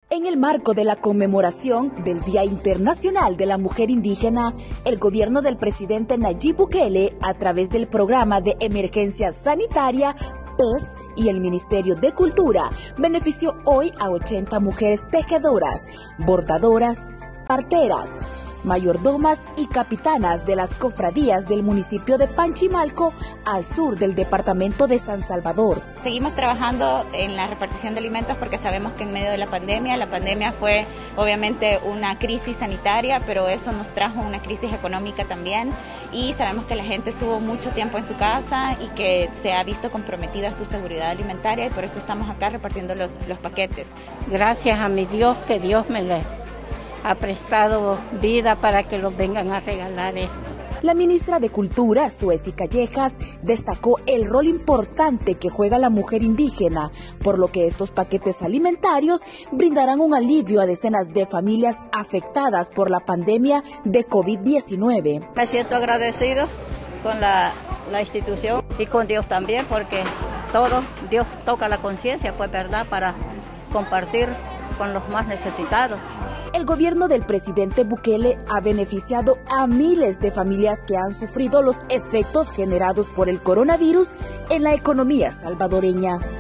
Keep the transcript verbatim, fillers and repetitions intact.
En el marco de la conmemoración del Día Internacional de la Mujer Indígena, el gobierno del presidente Nayib Bukele, a través del Programa de Emergencia Sanitaria, P E S, y el Ministerio de Cultura, benefició hoy a ochenta mujeres tejedoras, bordadoras, parteras, mayordomas y capitanas de las cofradías del municipio de Panchimalco, al sur del departamento de San Salvador. Seguimos trabajando en la repartición de alimentos porque sabemos que en medio de la pandemia, la pandemia fue obviamente una crisis sanitaria, pero eso nos trajo una crisis económica también, y sabemos que la gente estuvo mucho tiempo en su casa y que se ha visto comprometida su seguridad alimentaria, y por eso estamos acá repartiendo los, los paquetes. Gracias a mi Dios, que Dios me les ha prestado vida para que los vengan a regalar esto. La ministra de Cultura, Suezi Callejas, destacó el rol importante que juega la mujer indígena, por lo que estos paquetes alimentarios brindarán un alivio a decenas de familias afectadas por la pandemia de COVID diecinueve. Me siento agradecido con la, la institución y con Dios también, porque todo Dios toca la conciencia, pues, verdad, para compartir con los más necesitados. El gobierno del presidente Bukele ha beneficiado a miles de familias que han sufrido los efectos generados por el coronavirus en la economía salvadoreña.